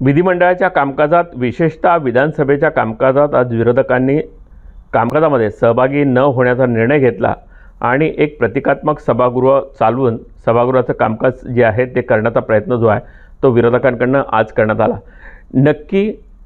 विधिमंडळाच्या कामकाजात विशेषतः विधानसभेच्या कामकाजात आज विरोधकांनी कामकाजामध्ये सहभागी न होण्याचा निर्णय घेतला आणि एक प्रतिकात्मक सभागृह चालवून सभागृहाचं कामकाज जे आहे ते करण्याचा प्रयत्न जो आहे तो विरोधकांकडून आज करण्यात आला। नक्की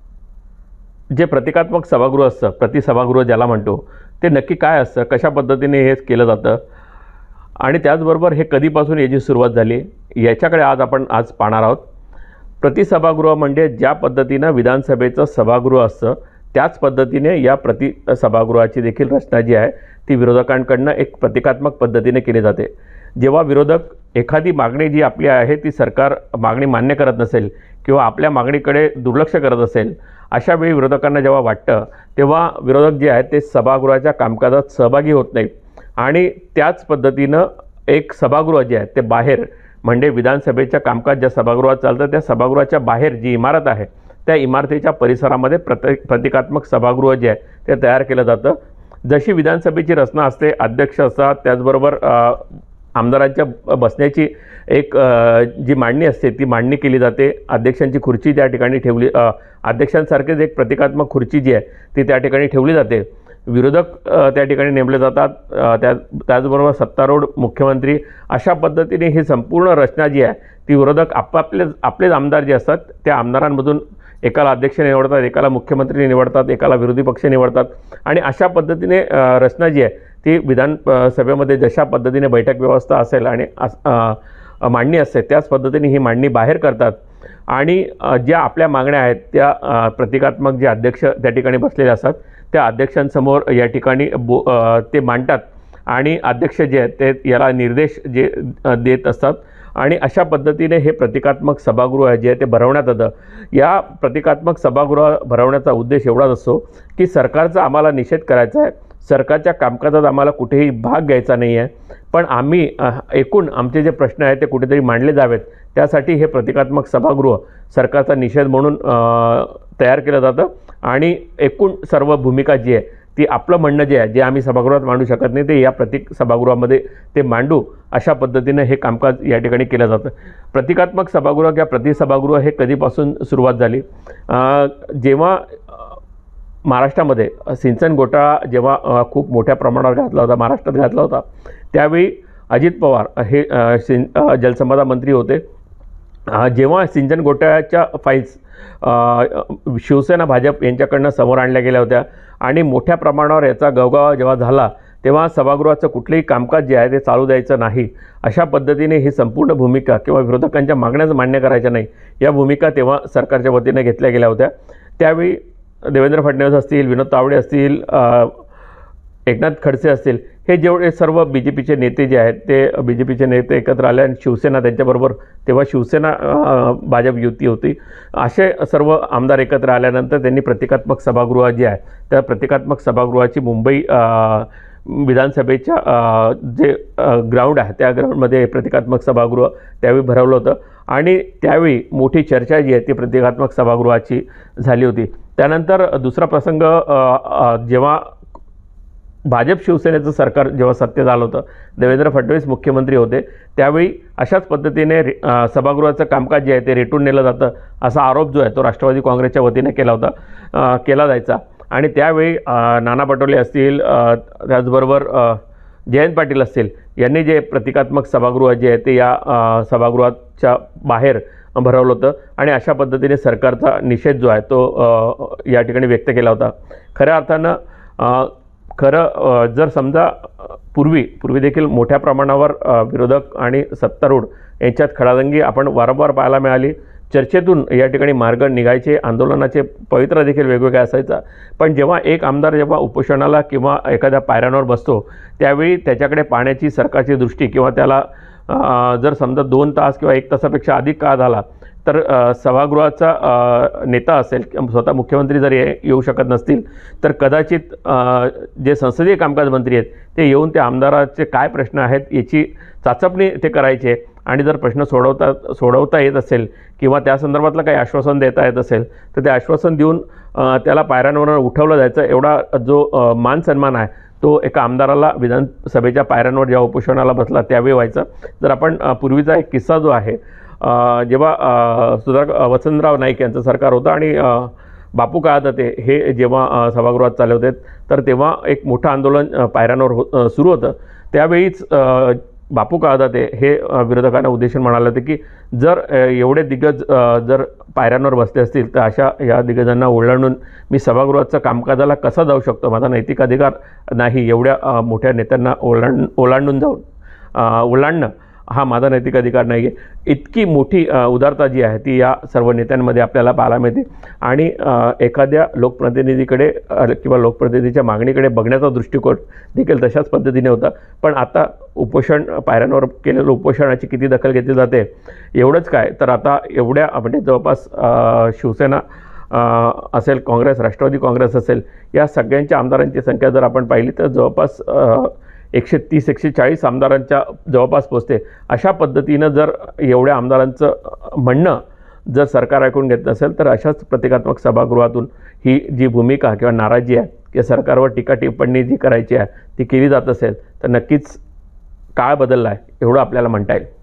जे प्रतिकात्मक सभागृह असतं, प्रतिसभागृह ज्याला म्हणतो, ते नक्की काय असतं, कशा पद्धतीने हे केलं जातं आणि त्याचबरोबर हे कधीपासून याची सुरुवात झाली याच्याकडे आपण आज पाहणार आहोत। प्रतिसभागृह म्हणजे ज्या पद्धतीनं विधानसभेचं सभागृह असतं त्याच पद्धतीने या प्रतिसभागृहाची देखील रचना जी आहे ती विरोधकांकडून एक प्रतिकात्मक पद्धतीने केली जाते। जेव्हा विरोधक एखादी मागणी जी आपली आहे ती सरकार मागणी मान्य करत नसेल किंवा आपल्या मागणीकडे दुर्लक्ष करत असेल, अशा वेळी विरोधकांना जेव्हा वाटतं तेव्हा विरोधक जे आहेत ते सभागृहाच्या कामकाजात सहभागी होत नाहीत आणि त्याच पद्धतीनं एक सभागृह जे आहे ते बाहेर म्हणजे विधानसभेच्या कामकाज ज्या सभागृहात चालतं त्या सभागृहाच्या बाहेर जी इमारत आहे त्या इमारतीच्या परिसरामध्ये प्रतिकात्मक सभागृह जे आहे ते तयार केलं जातं। जशी विधानसभेची रचना असते, अध्यक्ष असतात, त्याचबरोबर आमदारांच्या बसण्याची एक जी मांडणी असते ती मांडणी केली जाते। अध्यक्षांची खुर्ची त्या ठिकाणी ठेवली, अध्यक्षांसारखेच एक प्रतिकात्मक खुर्ची जी आहे ती त्या ठिकाणी ठेवली जाते। विरोधक त्या ठिकाणी नेमले जातात, त्याचबरोबर सत्तारूढ मुख्यमंत्री, अशा पद्धतीने ही संपूर्ण रचना जी आहे ती विरोधक आपलेच आमदार जे असतात त्या आमदारांमधून एकाला अध्यक्ष निवडतात, एकाला मुख्यमंत्री निवडतात, एकाला विरोधी पक्ष निवडतात आणि अशा पद्धतीने रचना जी आहे ती विधानसभेमध्ये जशा पद्धतीने बैठक व्यवस्था असेल आणि मांडणी असते त्याच पद्धतीने ही मांडणी बाहेर करतात आणि ज्या आपल्या मागण्या आहेत त्या प्रतिकात्मक जे अध्यक्ष त्या ठिकाणी बसलेले असतात त्या अध्यक्षांसमोर या ठिकाणी ते मांडतात आणि अध्यक्ष जे आहेत ते याला निर्देश जे देत असतात आणि अशा पद्धतीने हे प्रतिकात्मक सभागृह जे आहे ते भरवण्यात येतं। या प्रतिकात्मक सभागृह भरवण्याचा उद्देश एवढाच असतो की सरकारचा आम्हाला निषेध करायचा आहे, सरकारच्या कामकाजात आम्हाला कुठेही भाग घ्यायचा नाही आहे, पण आम्ही एकूण आमचे जे प्रश्न आहेत ते कुठेतरी मांडले जावेत त्यासाठी हे प्रतिकात्मक सभागृह सरकारचा निषेध म्हणून तयार केलं जातं आणि एकूण सर्व भूमिका जी आहे ती आपलं म्हणणं जे आहे जे आम्ही सभागृहात मांडू शकत नाही ते या सभागृहामध्ये ते मांडू, अशा पद्धतीने हे कामकाज या ठिकाणी केलं जातं। प्रतिकात्मक सभागृह किंवा प्रतिसभागृह हे कधीपासून सुरुवात झाली, जेव्हा महाराष्ट्रामध्ये सिंचन घोटाळा जेव्हा खूप मोठ्या प्रमाणावर घातला होता, महाराष्ट्रात घातला होता, त्यावेळी अजित पवार हे जलसंपदा मंत्री होते। जेव्हा सिंचन घोटाळ्याच्या फाईल्स शिवसेना भाजप यांच्याकडनं समोर आणल्या गेल्या होत्या आणि मोठ्या प्रमाणावर याचा गवगवा जेव्हा झाला तेव्हा सभागृहाचं कुठलेही कामकाज जे आहे ते चालू द्यायचं नाही, अशा पद्धतीने ही संपूर्ण भूमिका किंवा विरोधकांच्या मागण्याच मान्य करायच्या नाही या भूमिका तेव्हा सरकारच्या वतीने घेतल्या गेल्या होत्या। त्यावेळी देवेंद्र फडणवीस असतील, विनोद तावडे असतील, एकनाथ खडसे असतील, हे जेवढे सर्व BJPचे नेते जे आहेत ते BJPचे नेते एकत्र आले आणि शिवसेना त्यांच्याबरोबर, तेव्हा शिवसेना भाजप युती होती, असे सर्व आमदार एकत्र आल्यानंतर त्यांनी प्रतिकात्मक सभागृह जे आहे त्या प्रतिकात्मक सभागृहाची मुंबई विधानसभेच्या जे ग्राउंड आहे त्या ग्राउंडमध्ये प्रतिकात्मक सभागृह त्यावेळी भरवलं होतं आणि त्यावेळी मोठी चर्चा जी आहे ती प्रतिकात्मक सभागृहाची झाली होती। त्यानंतर दुसरा प्रसंग, जेव्हा भाजप शिवसेनेचं सरकार जेव्हा सत्तेत आलं होतं, देवेंद्र फडणवीस मुख्यमंत्री होते, त्यावेळी अशाच पद्धतीने सभागृहाचं कामकाज जे आहे ते रेटून नेलं जातं असा आरोप जो आहे तो राष्ट्रवादी काँग्रेसच्या वतीने केला जायचा आणि त्यावेळी नाना पटोले असतील, त्याचबरोबर जयंत पाटील असतील, यांनी जे प्रतिकात्मक सभागृह जे आहे ते या सभागृहाच्या बाहेर भरवलं होतं आणि अशा पद्धतीने सरकारचा निषेध जो आहे तो या ठिकाणी व्यक्त केला होता। खऱ्या अर्थानं जर समजा पूर्वी देखील मोठ्या प्रमाणावर विरोधक आणि सत्तारूढ यांच्यात खडाजंगी आपण वारंवार पाहायला मिळाली, चर्चेतून या ठिकाणी मार्ग निघायचे, आंदोलनाचे पवित्रा देखील वेगवेगळ्या असायचा, पण जेव्हा एक आमदार जेव्हा उपोषणाला किंवा एखाद्या पायऱ्यांवर बसतो त्यावेळी त्याच्याकडे पाहण्याची सरकारची दृष्टी किंवा त्याला जर समजा 2 तास किंवा 1 तासापेक्षा अधिक काळ झाला तर सभागृहाचा नेता असेल, स्वतः मुख्यमंत्री जर येऊ शकत नसतील तर कदाचित जे संसदीय कामकाज मंत्री आहेत ते येऊन त्या आमदाराचे काय प्रश्न आहेत याची चाचपणी ते करायचे आणि जर प्रश्न सोडवता येत असेल किंवा त्या संदर्भातलं काही आश्वासन देता येत असेल तर ते आश्वासन देऊन त्याला पायऱ्यांवर उठवलं जायचं। एवढा जो मान सन्मान आहे तो एका आमदाराला विधानसभेच्या पायऱ्यांवर जेव्हा उपोषणाला बसला त्यावेळी व्हायचा। जर आपण पूर्वीचा एक किस्सा जो आहे जेव्हा वसंतराव नाईक यांचं सरकार होतं आणि बापू काळदाते हे जेव्हा सभागृहात चालले होते, तर तेव्हा एक मोठं आंदोलन पायऱ्यांवर सुरू होतं. त्यावेळीच बापू काळदाते हे विरोधकांना उद्देशून म्हणाले होते की जर एवढे दिग्गज जर पायऱ्यांवर बसले असतील तर या दिग्गजांना ओलांडून मी सभागृहाचं कामकाजाला कसा जाऊ शकतो, माझा नैतिक अधिकार नाही, एवढ्या मोठ्या नेत्यांना ओलांडून ओलांडणं हा माझा नैतिक अधिकार नाही आहे. इतकी मोठी उदारता जी आहे ती या सर्व नेत्यांमध्ये आपल्याला पाहायला मिळते. आणि एखाद्या लोकप्रतिनिधीकडे किंवा लोकप्रतिनिधीच्या मागणीकडे बघण्याचा दृष्टिकोन देखील तशाच पद्धतीने होता. पण आता पायऱ्यांवर केलेलं उपोषणाची किती दखल घेतली जाते एवढंच काय, तर आता एवढ्या म्हणजे जवळपास शिवसेना असेल, काँग्रेस, राष्ट्रवादी काँग्रेस असेल, या सगळ्यांच्या आमदारांची संख्या जर आपण पाहिली तर जवळपास 130-140 आमदारांच्या जवळपास पोचते. अशा पद्धतीनं जर एवढ्या आमदारांचं म्हणणं जर सरकार ऐकून घेत नसेल तर अशाच प्रतिकात्मक सभागृहातून ही जी भूमिका किंवा नाराजी आहे किंवा सरकारवर टीका टिप्पणी जी करायची आहे ती केली जात असेल तर नक्कीच काळ बदलला आहे एवढं आपल्याला म्हणता येईल.